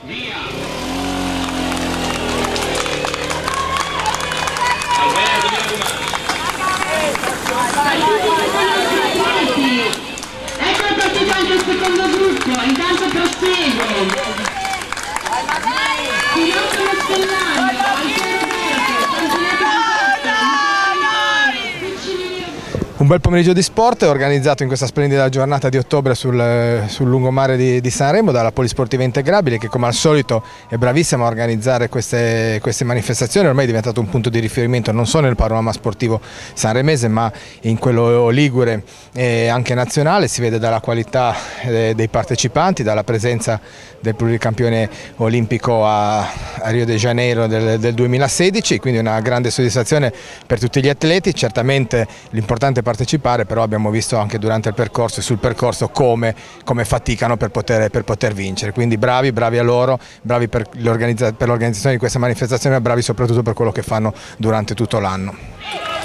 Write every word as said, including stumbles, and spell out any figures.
Ecco il partecipante del secondo gruppo, intanto prosegue. Pilota Mastellano, Un bel pomeriggio di sport organizzato in questa splendida giornata di ottobre sul, sul lungomare di, di Sanremo dalla Polisportiva Integrabile, che come al solito è bravissima a organizzare queste, queste manifestazioni. Ormai è diventato un punto di riferimento non solo nel panorama sportivo sanremese ma in quello ligure e anche nazionale. Si vede dalla qualità dei partecipanti, dalla presenza del pluricampione olimpico a, a Rio de Janeiro del, del duemilasedici, quindi una grande soddisfazione per tutti gli atleti. Certamente l'importante è partecipare, però abbiamo visto anche durante il percorso e sul percorso come, come faticano per poter, per poter vincere, quindi bravi, bravi a loro, bravi per l'organizzazione di questa manifestazione, ma bravi soprattutto per quello che fanno durante tutto l'anno.